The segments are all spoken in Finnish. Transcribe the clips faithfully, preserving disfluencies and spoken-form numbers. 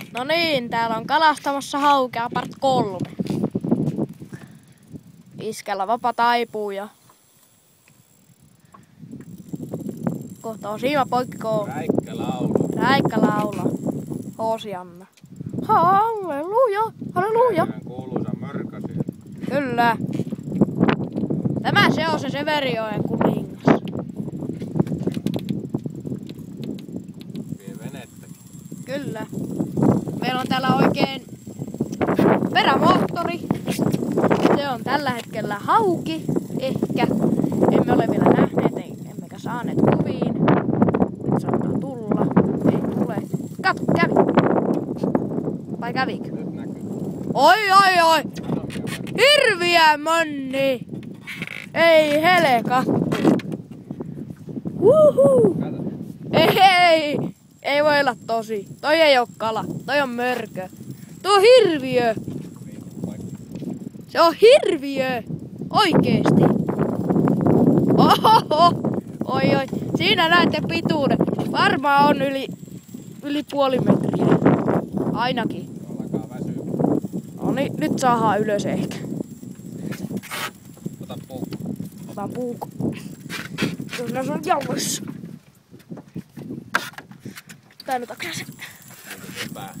No niin, täällä on kalastamassa haukea part kolme. Iskellä vapa taipuu ja kohta on siima poikko. Räikkä laulu. Räikkä laula. Hosianna. Halleluja, halleluja. Kuuluisa mörkö siellä. Kyllä. Tämä se on se Severijoen kuningas. Vie venettäkin. Kyllä. Meillä on täällä oikein perämoottori. Se on tällä hetkellä hauki, ehkä. Emme ole vielä nähneet, emmekä saaneet kuviin. Nyt saattaa tulla. Ei tule. Kato, kävi. Vai kävikö? Nyt näkyy. Oi, oi, oi! Hirviä monni! Ei heleka! Uhu! Ei, ei! Ei voi olla tosi. Toi ei oo kala. Toi on mörkö. Tuo on hirviö! Se on hirviö! Oikeesti! Ohoho! Oi oi! Siinä näette pituuden. Varmaan on yli, yli puoli metriä. Ainakin. Alkaa väsyä. No niin, nyt saadaan ylös ehkä. Ota puukko. Otan puukko. Kyllä se on jaloissa. Painutaanko se? Pää.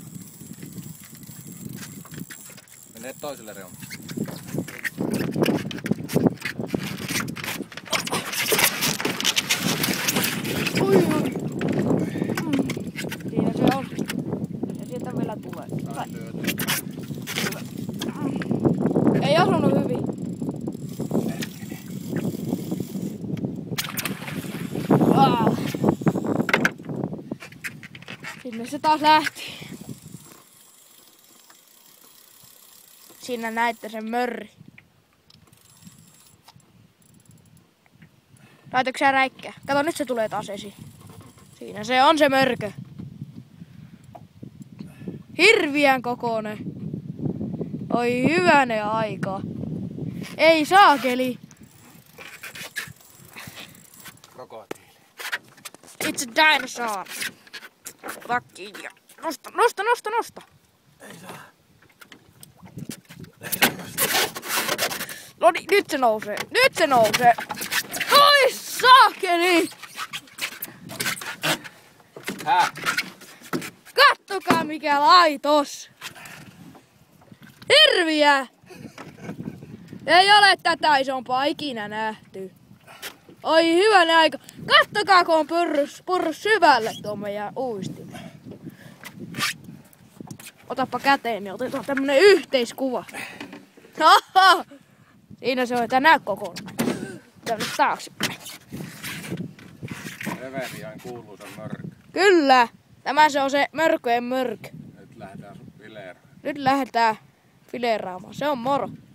Mene toiselle reunalle. Oi, oi. Mm. Siinä se on. Ja sieltä vielä tulee. Vai. Ei osunut hyvin. Ah. Sinne se taas lähti. Siinä näitte sen mörri. Laitoiko sä räikkää? Kato, nyt se tulee taas esiin. Siinä se on se mörkö. Hirviän kokoinen. Oi hyvänen aika. Ei saakeli. Krokotiili. It's a dinosaur. Ota kiinni. Nosta, nosta, nosta, nosta. Ei saa. No niin, nyt se nousee. Nyt se nousee. Oi saakeli. Häh? Kattokaa mikä laitos. Hirviä. Ei ole tätä isompaa ikinä nähty. Oi hyvänen aika. Kattokaa kun on purrus, purrus syvälle tuon meidän uistimen. Otappa käteen, niin otetaan tämmönen yhteiskuva. Haha! Siinä se on, että näy kokonaan. Tänne taaksepäin. Severijoen kuuluisa mörkö. Kyllä! Tämä se on se mörköjen mörkö. Nyt lähdetään fileeraan. Nyt lähdetään fileeraamaan. Se on moro.